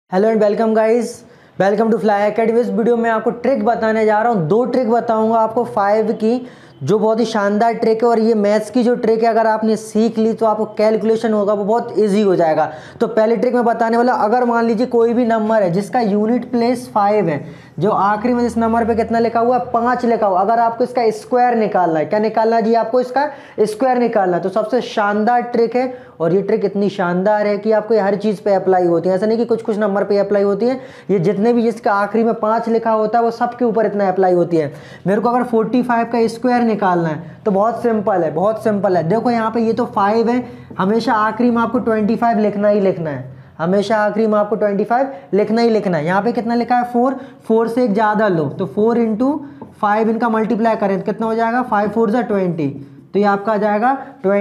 Hello and welcome guys, welcome to Fly Academy. इस video में आपको ट्रिक बताने जा रहा हूँ। दो ट्रिक बताऊंगा आपको 5 की, जो बहुत ही शानदार ट्रिक है। और ये मैथ्स की जो ट्रिक है, अगर आपने सीख ली तो आपको कैलकुलेशन होगा वो बहुत इजी हो जाएगा। तो पहली ट्रिक मैं बताने वाला, अगर मान लीजिए कोई भी नंबर है जिसका यूनिट प्लेस 5 है, जो आखिरी में इस नंबर पे कितना लिखा हुआ है 5 लिखा हुआ, अगर आपको इसका स्क्वायर निकालना है, क्या निकालना है जी, आपको इसका स्क्वायर निकालना है। तो सबसे शानदार ट्रिक है, और ये ट्रिक इतनी शानदार है कि आपको ये हर चीज़ पे अप्लाई होती है। ऐसा नहीं कि कुछ कुछ नंबर पे अप्लाई होती है, ये जितने भी जिसका आखिरी में 5 लिखा होता है वो सबके ऊपर इतना अप्लाई होती है। मेरे को अगर 45 का स्क्वायर निकालना है तो बहुत सिंपल है, बहुत सिंपल है। देखो यहाँ पे ये तो 5 है, हमेशा आखिरी में आपको 25 लिखना ही लिखना है, हमेशा आखिरी में आपको 25 लिखना ही लिखना है। यहाँ पे कितना लिखा है 4 से एक ज़्यादा लो, तो 4 × 5 इनका मल्टीप्लाई करें तो कितना हो जाएगा 5 4 = 20, तो ये आपका आ जाएगा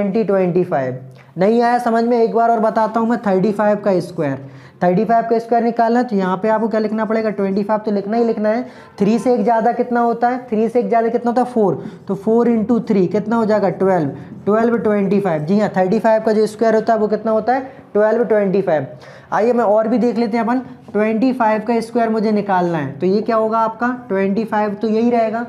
25। नहीं आया समझ में, एक बार और बताता हूँ मैं। 35 का स्क्वायर, 35 का स्क्वायर निकालना, तो यहाँ पे आपको क्या लिखना पड़ेगा 25 तो लिखना ही लिखना है। 3 से एक ज़्यादा कितना होता है, 3 से एक ज़्यादा कितना होता है 4, तो 4 × 3 कितना हो जाएगा 12, 25। जी हाँ, 35 का जो स्क्वायर होता है वो कितना होता है 25। आइए मैं और भी देख लेते हैं अपन। 25 का स्क्वायर मुझे निकालना है, तो ये क्या होगा आपका 25, तो यही रहेगा।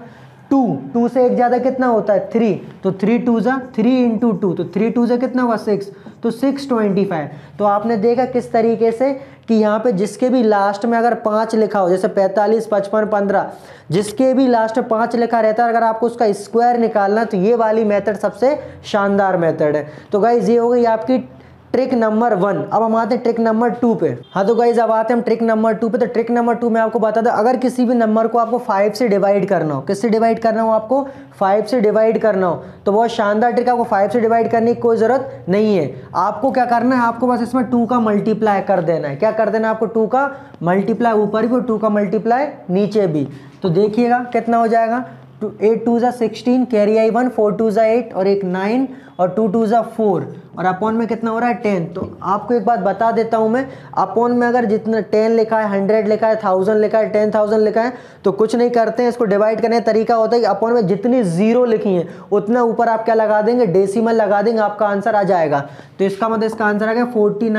2 से एक ज़्यादा कितना होता है 3, तो 3 2 = 3 × 2, तो 3 2 कितना होगा 6, तो 625। तो आपने देखा किस तरीके से कि यहाँ पे जिसके भी लास्ट में अगर 5 लिखा हो, जैसे 45 55 15, जिसके भी लास्ट में 5 लिखा रहता है, अगर आपको उसका स्क्वायर निकालना तो ये वाली मेथड सबसे शानदार मेथड है। तो गाइज ये हो गई आपकी ट्रिक नंबर 1। अब हम आते हैं ट्रिक नंबर 2 पे। हाँ तो गाइज अब आते हैं हम ट्रिक नंबर 2 पे। तो ट्रिक नंबर 2 में आपको बता दूं, अगर किसी भी नंबर को आपको 5 से डिवाइड करना हो, किससे डिवाइड करना हो, आपको 5 से डिवाइड करना हो, तो बहुत शानदार ट्रिक। आपको 5 से डिवाइड करने की कोई ज़रूरत नहीं है। आपको क्या करना है, आपको बस इसमें 2 का मल्टीप्लाई कर देना है। क्या कर देना है आपको, 2 का मल्टीप्लाई ऊपर भी और 2 का मल्टीप्लाई नीचे भी। तो देखिएगा कितना हो जाएगा, 8 2 = 16, कैरी आई 1, 4 2 = 8 और एक 9 और 2 2 = 4 और अपॉन में कितना हो रहा है 10। तो आपको एक बात बता देता हूं मैं, अपॉन में अगर जितना 10 लिखा है, 100 लिखा है, 1000 लिखा है, 10,000 लिखा है, तो कुछ नहीं करते हैं, इसको डिवाइड करने का तरीका होता है कि अपॉन में जितनी जीरो लिखी है उतना ऊपर आप क्या लगा देंगे, डेसिमल लगा देंगे, आपका आंसर आ जाएगा। तो इसका मतलब इसका आंसर आ गया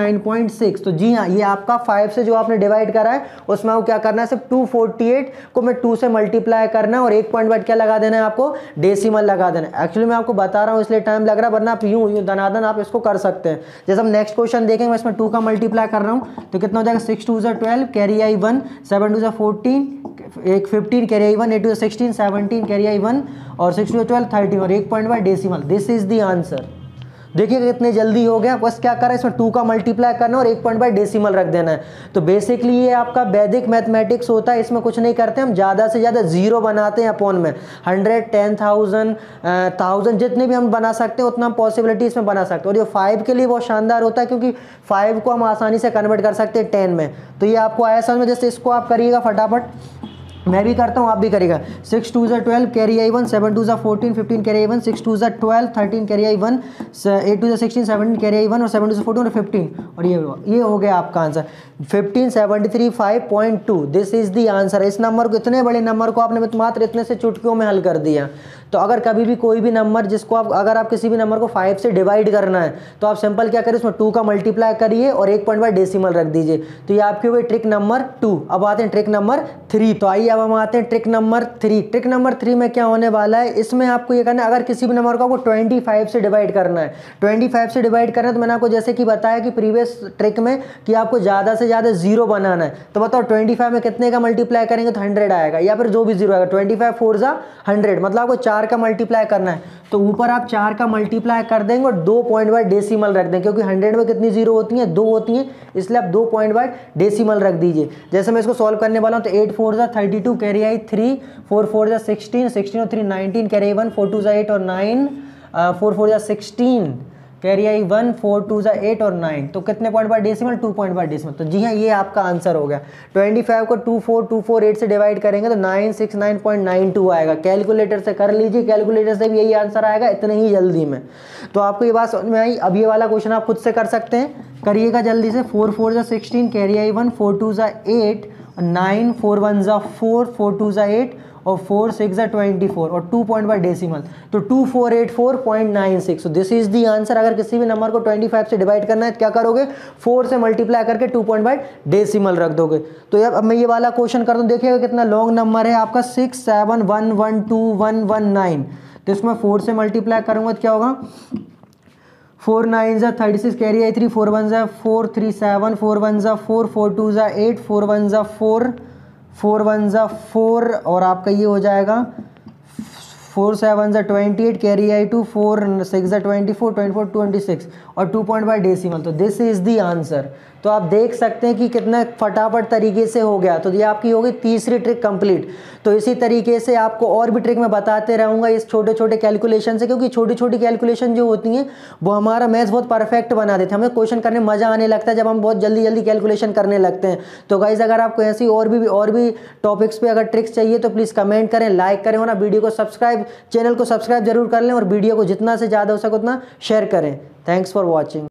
49.6। तो जी हाँ, ये आपका 5 से जो आपने डिवाइड करा है उसमें आपको क्या करना है, सिर्फ 248 को मैं 2 से मल्टीप्लाई करना है और एक पॉइंट बाद क्या लगा देना है आपको, डेसिमल लगा देना है। एक्चुअली मैं आपको बता रहा हूँ इसलिए टाइम लग रहा है, वरना आप यूं धनाधन आप इसको कर सकते हैं। जैसे हम नेक्स्ट क्वेश्चन देखेंगे, मैं इसमें 2 का मल्टीप्लाई कर रहा हूँ, तो कितना हो जाएगा 6 2 = 12, कैरी आई 1, 7 2 = 14, एक 15 कैरी आई 1, 8 2 = 16, 17 कैरी आई 1 और 6 2 = 12, 13 और एक point by decimal. This is the answer. देखिए कितने जल्दी हो गया, बस क्या करा है इसमें 2 का मल्टीप्लाई करना और एक पॉइंट बाय डेसिमल रख देना है। तो बेसिकली ये आपका वैदिक मैथमेटिक्स होता है। इसमें कुछ नहीं करते, हम ज़्यादा से ज़्यादा जीरो बनाते हैं अपॉन में। 100 10,000 1000 जितने भी हम बना सकते हैं उतना हम पॉसिबिलिटी इसमें बना सकते हैं। और ये 5 के लिए बहुत शानदार होता है, क्योंकि 5 को हम आसानी से कन्वर्ट कर सकते हैं 10 में। तो ये आपको आया समझ में, जैसे इसको आप करिएगा फटाफट, मैं भी करता हूँ आप भी करिएगा। 6 2 = 12, कैरी आई 1, 7 2 = 14, 15 कैरी आई 1, 6 2 = 12, 13 कैरी आई 1, 8 2 = 16, 17 कैरी आई 1 और 7 2 = 14 और 15 और ये हो गया आपका answer 1573.5.2। This is the answer. इस नंबर को, इतने बड़े नंबर को आपने मात्र इतने से चुटकियों में हल कर दिया। तो अगर कभी भी कोई भी नंबर जिसको आप, अगर आप किसी भी नंबर को 5 से डिवाइड करना है, तो आप सिंपल क्या करिए, उसमें 2 का मल्टीप्लाई करिए और एक पॉइंट बाय डेसिमल रख दीजिए। तो ये आपकी हो गई ट्रिक नंबर 2। अब आते हैं ट्रिक नंबर 3। तो आइए अब हम आते हैं ट्रिक नंबर 3। ट्रिक नंबर 3 में क्या होने वाला है, इसमें आपको ये करना है, अगर किसी भी नंबर को आपको 25 से डिवाइड करना है, 25 से डिवाइड करना है, तो मैंने आपको जैसे कि बताया कि प्रीवियस ट्रिक में कि आपको ज़्यादा से ज़्यादा जीरो बनाना है। तो बताओ 25 में कितने का मल्टीप्लाई करेंगे तो 100 आएगा, या फिर जो भी जीरो आएगा। 25 4 = 100, मतलब आपको 4 का मल्टीप्लाई करना है, तो ऊपर आप 4 का मल्टीप्लाई कर देंगे और 2 पॉइंट बाय डेसिमल रख देंगे, क्योंकि 100 में कितनी जीरो होती हैं, 2 होती हैं, इसलिए आप 2 पॉइंट बाय डेसिमल रख दीजिए। जैसे मैं इसको सॉल्व करने वाला हूँ, तो 8 4 = 32, कैरी आई 3, 4 4 = 16, 16 और 3 19, कैरी आई 1, 4 2 = 8 और 9, 4 4 = 16, कैरी आई 1, 4 2 = 8 और 9, तो कितने point by decimal, 2 point by decimal. तो जी हाँ, ये आपका आंसर हो गया। 25 को 24248 से डिवाइड करेंगे तो 969.92 आएगा। कैलकुलेटर से कर लीजिए, कैलकुलेटर से भी यही आंसर आएगा इतने ही जल्दी में। तो आपको ये बात समझ में आई। अब ये वाला क्वेश्चन आप खुद से कर सकते हैं, करिएगा जल्दी से। 4 4 = 16, कैरी आई 1, 4 2 = 8, 9 4 1 = 4, 4 2 = 8 और 4 6 24 और 2 पॉइंट बाय डेसिमल, तो 2484.96। So this is the answer. अगर किसी भी नंबर को 25 से डिवाइड करना है तो क्या करोगे, 4 से मल्टीप्लाई करके 2 पॉइंट बाय डेसिमल रख दोगे। तो यार अब मैं ये वाला क्वेश्चन करता हूँ, देखिएगा कितना लॉन्ग नंबर है आपका 6711219। तो इसमें 4 से मल्टीप्लाई करूँगा तो क्या होगा, 4 9 जा 36, कैरी आई 3, 4 1 जा 4 3 7, 4 1 जा 4, 4 2 जा 8, 4 1 जा 4, 4 1 जा 4 और आपका ये हो जाएगा 4 7 जा 28, कैरी आई 2, 4 6 जा 24, 24 26 और 2 पॉइंट बाय डेसिमल। तो दिस इज द आंसर। तो आप देख सकते हैं कि कितना फटाफट तरीके से हो गया। तो ये आपकी होगी तीसरी ट्रिक कंप्लीट। तो इसी तरीके से आपको और भी ट्रिक मैं बताते रहूँगा इस छोटे छोटे कैलकुलेशन से, क्योंकि छोटी छोटी कैलकुलेशन जो होती हैं वो हमारा मैथ्स बहुत परफेक्ट बना देते हैं। हमें क्वेश्चन करने में मज़ा आने लगता है जब हम बहुत जल्दी जल्दी कैलकुलेशन करने लगते हैं। तो गाइज अगर आपको ऐसी और भी टॉपिक्स पे अगर ट्रिक्स चाहिए तो प्लीज़ कमेंट करें, लाइक करें और ना वीडियो को सब्सक्राइब, चैनल को सब्सक्राइब जरूर कर लें और वीडियो को जितना से ज़्यादा हो सके उतना शेयर करें। Thanks for watching.